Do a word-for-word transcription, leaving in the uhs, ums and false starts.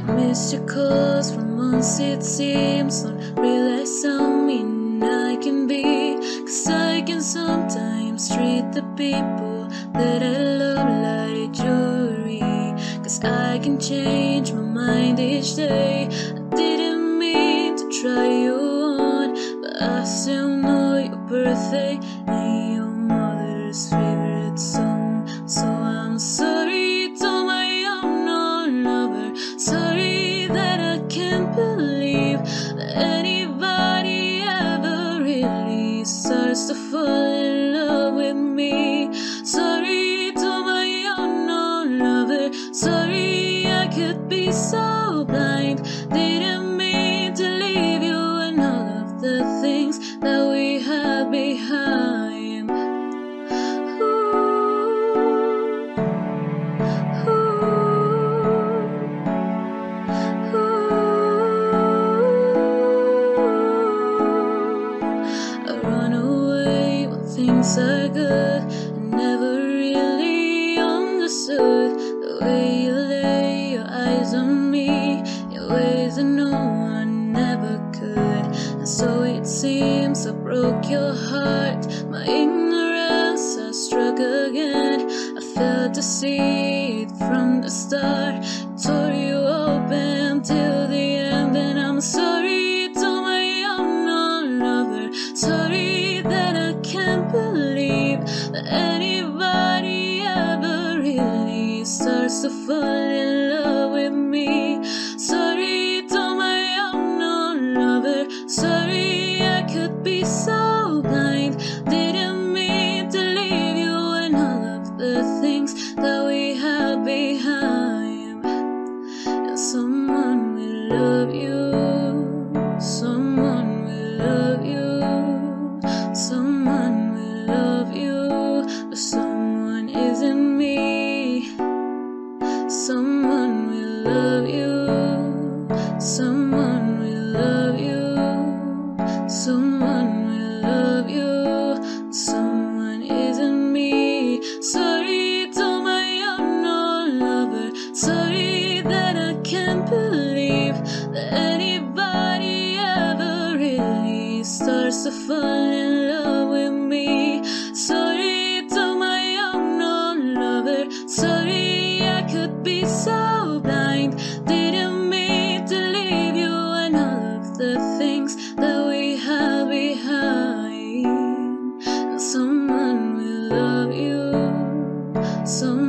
Missed your calls for months, it seems. Don't realize how mean I can be, 'cause I can sometimes treat the people that I love like jewelry. 'Cause I can change my mind each day. I didn't mean to try you on, but I still know your birthday and your mother's favorite song. So I'm sorry to my unknown lover. Sorry that I can't believe that anybody ever really starts to fall in love with me. Sorry to my unknown lover. Sorry I could be so blind. Didn't mean to leave you and all of the things that we had behind. Ooh, ooh, ooh. I run away when things are good. I never really understood the way you lay your eyes on me in ways that no one ever could. And so it seems I broke your heart. My ignorance has struck again. I failed to see it from the start. Tore you open till the end. And I'm sorry to my unknown lover. Sorry that I can't believe that anybody ever really starts to fall in love with me. Sorry to my unknown lover. Sorry I could be so blind. Didn't mean to leave you and all of the things that we had behind. And someone will love you. Someone will love you. Someone will love you. But someone isn't me. Someone will love you. Someone will love you. Someone will love you. Someone isn't me. Sorry to my unknown lover. Sorry that I can't believe that anybody ever really starts to fall in love with me. Sorry to my unknown lover. Sorry I could be so blind. Didn't mean to leave you and all of the things that we have behind. And someone will love you. Someone